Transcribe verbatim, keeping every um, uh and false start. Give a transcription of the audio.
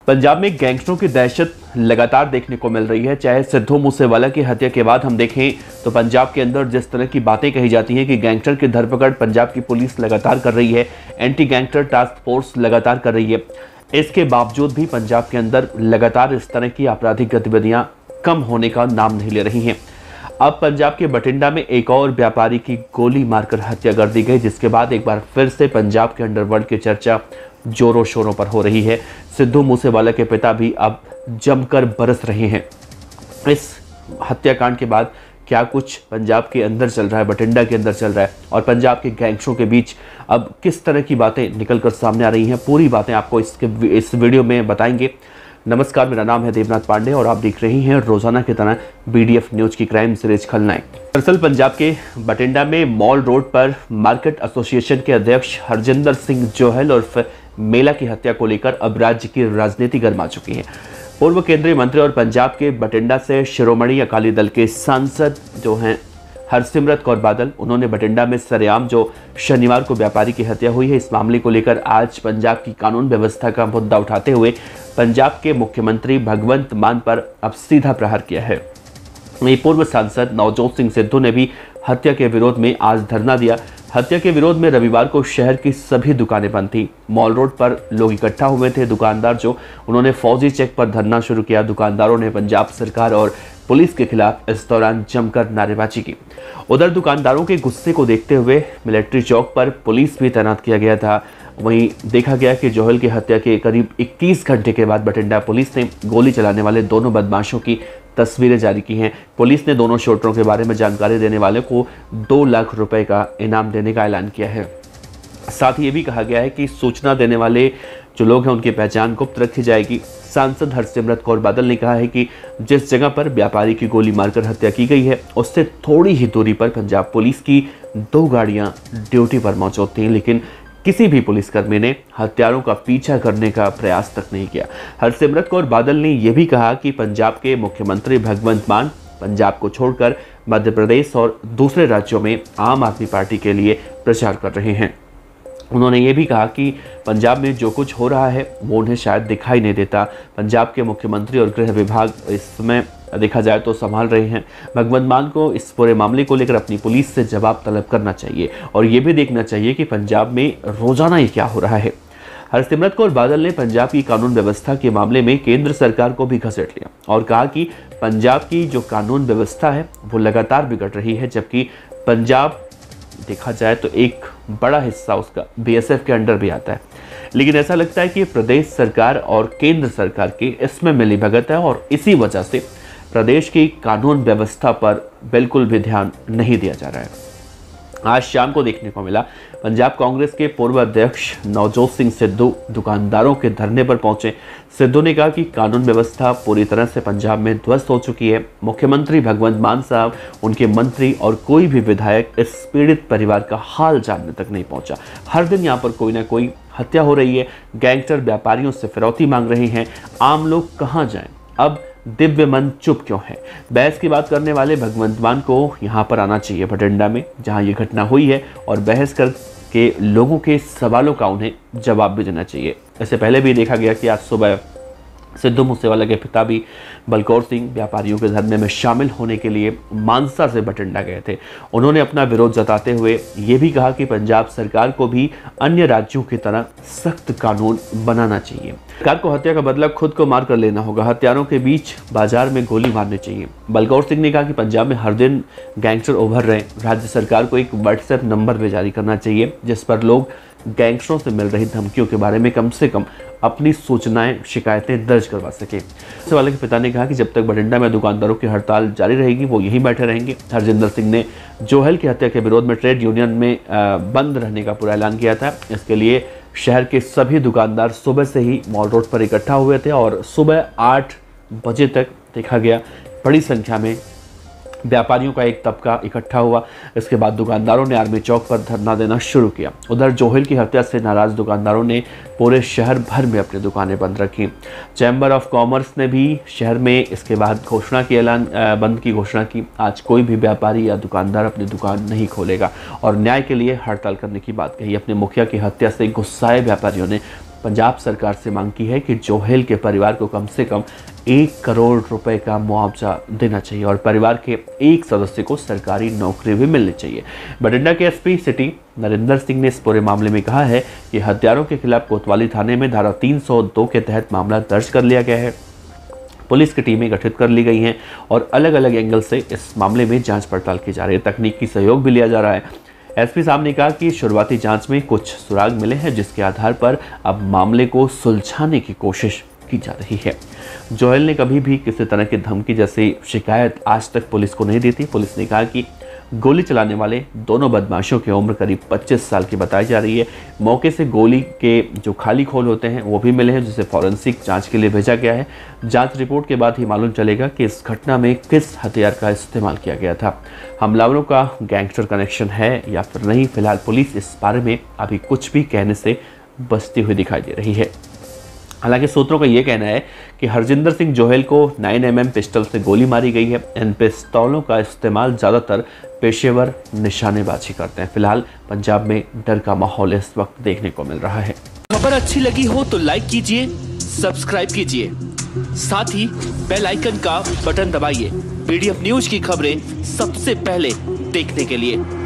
पंजाब में गैंगस्टरों की दहशत लगातार देखने को मिल रही है। चाहे सिद्धू मूसेवाला की हत्या के बाद हम देखें तो पंजाब के अंदर जिस तरह की बातें कही जाती हैं कि गैंगस्टर की धरपकड़ पंजाब की पुलिस लगातार कर रही है, एंटी गैंगस्टर टास्क फोर्स लगातार कर रही है, इसके बावजूद भी पंजाब के अंदर लगातार इस तरह की आपराधिक गतिविधियां कम होने का नाम नहीं ले रही हैं। अब पंजाब के बठिंडा में एक और व्यापारी की गोली मारकर हत्या कर दी गई, जिसके बाद एक बार फिर से पंजाब के अंडरवर्ल्ड की चर्चा जोरों शोरों पर हो रही है। सिद्धू मूसेवाला के पिता भी अब जमकर बरस रहे हैं। इस हत्याकांड के बाद क्या कुछ पंजाब के अंदर चल रहा है, बठिंडा के अंदर चल रहा है और पंजाब के गैंगस्टरों के बीच अब किस तरह की बातें निकलकर सामने आ रही हैं, पूरी बातें आपको इसके इस वीडियो में बताएंगे। नमस्कार, मेरा नाम है देवनाथ पांडे और आप देख रहे हैं रोजाना की तरह बीडीएफ न्यूज की क्राइम सीरीज खलनायक। दरअसल पंजाब के बठिंडा में मॉल रोड पर मार्केट एसोसिएशन के अध्यक्ष हरजिंदर सिंह जोहल उर्फ मेला की हत्या को लेकर अब राज्य की राजनीति गर्मा चुकी है। पूर्व केंद्रीय मंत्री और पंजाब के बठिंडा से शिरोमणि अकाली दल के सांसद जो हैं हरसिमरत कौर बादल, उन्होंने बठिंडा में सरेआम जो शनिवार को व्यापारी की हत्या हुई है, इस मामले को लेकर आज पंजाब की कानून व्यवस्था का मुद्दा उठाते हुए पंजाब के मुख्यमंत्री भगवंत मान पर अब सीधा प्रहार किया है। वहीं पूर्व सांसद नवजोत सिंह सिद्धू ने भी हत्या के विरोध में आज धरना दिया। हत्या के विरोध में रविवार को शहर की सभी दुकानें बंद थी। मॉल रोड पर लोग इकट्ठा हुए थे, दुकानदार जो उन्होंने फौजी चेक पर धरना शुरू किया। दुकानदारों ने पंजाब सरकार और पुलिस के खिलाफ इस दौरान जमकर नारेबाजी की। उधर दुकानदारों के गुस्से को देखते हुए मिलिट्री चौक पर पुलिस भी तैनात किया गया था। वहीं देखा गया कि जोहल की हत्या के करीब इक्कीस घंटे के बाद बठिंडा पुलिस ने गोली चलाने वाले दोनों बदमाशों की तस्वीरें जारी की हैं। पुलिस ने दोनों शूटरों के बारे में जानकारी देने वाले को दो लाख रुपए का इनाम देने का ऐलान किया है। साथ ही ये भी कहा गया है कि सूचना देने वाले जो लोग हैं उनकी पहचान गुप्त रखी जाएगी। सांसद हरसिमरत कौर बादल ने कहा है कि जिस जगह पर व्यापारी की गोली मारकर हत्या की गई है उससे थोड़ी ही दूरी पर पंजाब पुलिस की दो गाड़ियां ड्यूटी पर मौजूद थीं, लेकिन किसी भी पुलिसकर्मी ने हत्यारों का पीछा करने का प्रयास तक नहीं किया। हरसिमरत कौर बादल ने यह भी कहा कि पंजाब के मुख्यमंत्री भगवंत मान पंजाब को छोड़कर मध्य प्रदेश और दूसरे राज्यों में आम आदमी पार्टी के लिए प्रचार कर रहे हैं। उन्होंने ये भी कहा कि पंजाब में जो कुछ हो रहा है वो उन्हें शायद दिखाई नहीं देता। पंजाब के मुख्यमंत्री और गृह विभाग इसमें देखा जाए तो संभाल रहे हैं। भगवंत मान को इस पूरे मामले को लेकर अपनी पुलिस से जवाब तलब करना चाहिए और ये भी देखना चाहिए कि पंजाब में रोजाना ये क्या हो रहा है। हरसिमरत कौर बादल ने पंजाब की कानून व्यवस्था के मामले में केंद्र सरकार को भी घसीट लिया और कहा कि पंजाब की जो कानून व्यवस्था है वो लगातार बिगड़ रही है, जबकि पंजाब देखा जाए तो एक बड़ा हिस्सा उसका बीएसएफ के अंडर भी आता है। लेकिन ऐसा लगता है कि प्रदेश सरकार और केंद्र सरकार की इसमें मिलीभगत है और इसी वजह से प्रदेश की कानून व्यवस्था पर बिल्कुल भी ध्यान नहीं दिया जा रहा है। आज शाम को देखने को मिला पंजाब कांग्रेस के पूर्व अध्यक्ष नवजोत सिंह सिद्धू दुकानदारों के धरने पर पहुंचे। सिद्धू ने कहा कि कानून व्यवस्था पूरी तरह से पंजाब में ध्वस्त हो चुकी है। मुख्यमंत्री भगवंत मान साहब, उनके मंत्री और कोई भी विधायक इस पीड़ित परिवार का हाल जानने तक नहीं पहुंचा। हर दिन यहाँ पर कोई ना कोई हत्या हो रही है, गैंगस्टर व्यापारियों से फिरौती मांग रहे हैं, आम लोग कहाँ जाएं? अब दिव्य मन चुप क्यों है? बहस की बात करने वाले भगवंत मान को यहाँ पर आना चाहिए बठिंडा में जहाँ ये घटना हुई है और बहस करके लोगों के सवालों का उन्हें जवाब भी देना चाहिए। इससे पहले भी देखा गया कि आज सुबह सिद्धू मूसेवाला के पिता भी बलकौर सिंह व्यापारियों के धरने में शामिल होने के लिए मानसा से बठिंडा गए थे। उन्होंने अपना विरोध जताते हुए ये भी कहा कि पंजाब सरकार को भी अन्य राज्यों की तरह सख्त कानून बनाना चाहिए। सरकार को हत्या का बदला खुद को मार कर लेना होगा, हत्यारों के बीच बाजार में गोली मारनी चाहिए। बलकौर सिंह ने कहा कि पंजाब में हर दिन गैंगस्टर उभर रहे हैं, राज्य सरकार को एक व्हाट्सएप नंबर भी जारी करना चाहिए जिस पर लोग गैंगस्टरों से मिल रही धमकियों के बारे में कम से कम अपनी सूचनाएं, शिकायतें दर्ज करवा सके। मूसेवाला के पिता ने कहा कि जब तक बठिंडा में दुकानदारों की हड़ताल जारी रहेगी वो यहीं बैठे रहेंगे। हरजिंदर सिंह ने जोहल की हत्या के विरोध में ट्रेड यूनियन में बंद रहने का पूरा ऐलान किया था। इसके लिए शहर के सभी दुकानदार सुबह से ही मॉल रोड पर इकट्ठा हुए थे और सुबह आठ बजे तक देखा गया बड़ी संख्या में व्यापारियों का एक तबका इकट्ठा हुआ। इसके बाद दुकानदारों ने आर्मी चौक पर धरना देना शुरू किया। उधर जोहल की हत्या से नाराज दुकानदारों ने पूरे शहर भर में अपनी दुकानें बंद रखी। चैम्बर ऑफ कॉमर्स ने भी शहर में इसके बाद घोषणा की ऐलान बंद की घोषणा की। आज कोई भी व्यापारी या दुकानदार अपनी दुकान नहीं खोलेगा और न्याय के लिए हड़ताल करने की बात कही। अपने मुखिया की हत्या से गुस्साए व्यापारियों ने पंजाब सरकार से मांग की है कि जोहेल के परिवार को कम से कम एक करोड़ रुपए का मुआवजा देना चाहिए और परिवार के एक सदस्य को सरकारी नौकरी भी मिलनी चाहिए। बठिंडा के एसपी सिटी नरेंद्र सिंह ने इस पूरे मामले में कहा है कि हत्यारों के खिलाफ कोतवाली थाने में धारा तीन सौ दो के तहत मामला दर्ज कर लिया गया है। पुलिस की टीमें गठित कर ली गई हैं और अलग अलग एंगल से इस मामले में जांच पड़ताल की जा रही है। तकनीकी सहयोग भी लिया जा रहा है। एसपी साहब ने कहा कि शुरुआती जांच में कुछ सुराग मिले हैं, जिसके आधार पर अब मामले को सुलझाने की कोशिश की जा रही है। जोहेल ने कभी भी किसी तरह की धमकी जैसी शिकायत आज तक पुलिस को नहीं दी थी। पुलिस ने कहा कि गोली चलाने वाले दोनों बदमाशों की उम्र करीब पच्चीस साल की बताई जा रही है। मौके से गोली के जो खाली खोल होते हैं वो भी मिले हैं, जिसे फॉरेंसिक जांच के लिए भेजा गया है। जांच रिपोर्ट के बाद ही मालूम चलेगा कि इस घटना में किस हथियार का इस्तेमाल किया गया था। हमलावरों का गैंगस्टर कनेक्शन है या फिर नहीं, फिलहाल पुलिस इस बारे में अभी कुछ भी कहने से बचती हुई दिखाई दे रही है। हालांकि सूत्रों का यह कहना है कि हरजिंदर सिंह जोहेल को नौ एम एम पिस्टल से गोली मारी गई है। इन पिस्तौलों का इस्तेमाल ज़्यादातर पेशेवर निशानेबाजी करते हैं। फिलहाल पंजाब में डर का माहौल इस वक्त देखने को मिल रहा है। खबर अच्छी लगी हो तो लाइक कीजिए, सब्सक्राइब कीजिए, साथ ही बेल आइकन का बटन दबाइए। पीडीएफ न्यूज की खबरें सबसे पहले देखने के लिए।